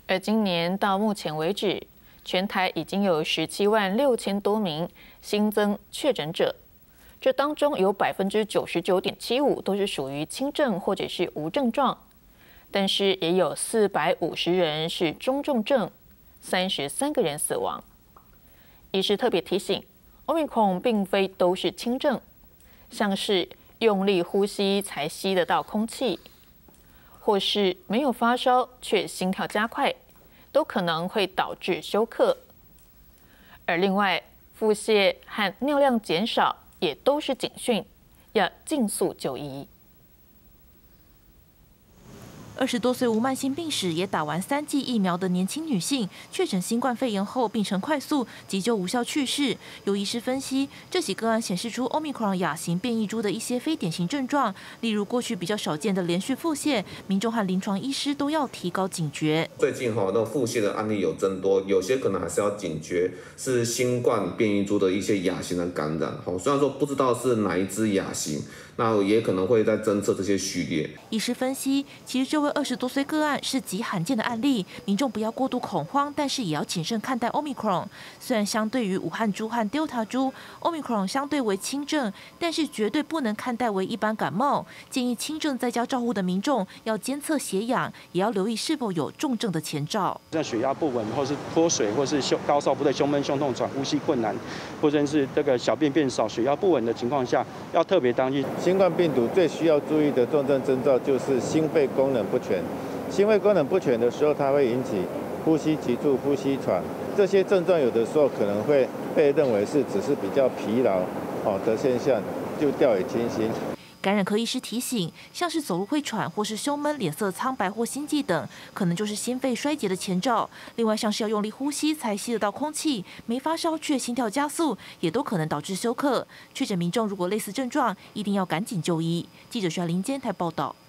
而今年到目前为止，全台已经有17万6000多名新增确诊者，这当中有99.75%都是属于轻症或者是无症状，但是也有450人是中重症，33个人死亡。医师特别提醒，Omicron 并非都是轻症，像是用力呼吸才吸得到空气，或是没有发烧却心跳加快，都可能会导致休克。而另外，腹泻和尿量减少也都是警讯，要尽速就医。 20多岁无慢性病史也打完3剂疫苗的年轻女性，确诊新冠肺炎后病程快速，急救无效去世。有医师分析，这起个案显示出 Omicron 亚型变异株的一些非典型症状，例如过去比较少见的连续腹泻，民众和临床医师都要提高警觉。 最近那种腹泻的案例有增多，有些可能还是要警觉，是新冠变异株的一些亚型的感染。虽然说不知道是哪一支亚型，那也可能会在侦测这些序列。 医师分析，其实这位20多岁个案是极罕见的案例，民众不要过度恐慌，但是也要谨慎看待 Omicron。虽然相对于武汉株和 Delta 株 ，Omicron 相对为轻症，但是绝对不能看待为一般感冒。建议轻症在家照护的民众要监测血氧，也要留意是否有重症的前兆。 像血压不稳，或是脱水，或是高烧不退、胸闷、胸痛、喘、呼吸困难，或者是这个小便变少、血压不稳的情况下，要特别当心。 新冠病毒最需要注意的重症征兆就是心肺功能不全。心肺功能不全的时候，它会引起呼吸急促、呼吸喘。这些症状有的时候可能会被认为是只是比较疲劳的现象，就掉以轻心。 感染科医师提醒，像是走路会喘或是胸闷、脸色苍白或心悸等，可能就是心肺衰竭的前兆。另外，像是要用力呼吸才吸得到空气，没发烧却心跳加速，也都可能导致休克。确诊民众如果类似症状，一定要赶紧就医。记者徐林监台报道。